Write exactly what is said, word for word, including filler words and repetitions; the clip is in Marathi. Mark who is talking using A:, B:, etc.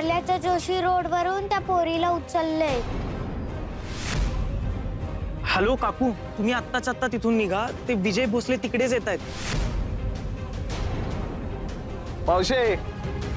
A: कारल्याच्या जोशी रोड वरून त्या पोरीला उचलले।
B: हॅलो काकू, तुम्ही आत्ताच आत्ता तिथून निघा, ते विजय भोसले तिकडेच येत आहेत।
C: मावशे,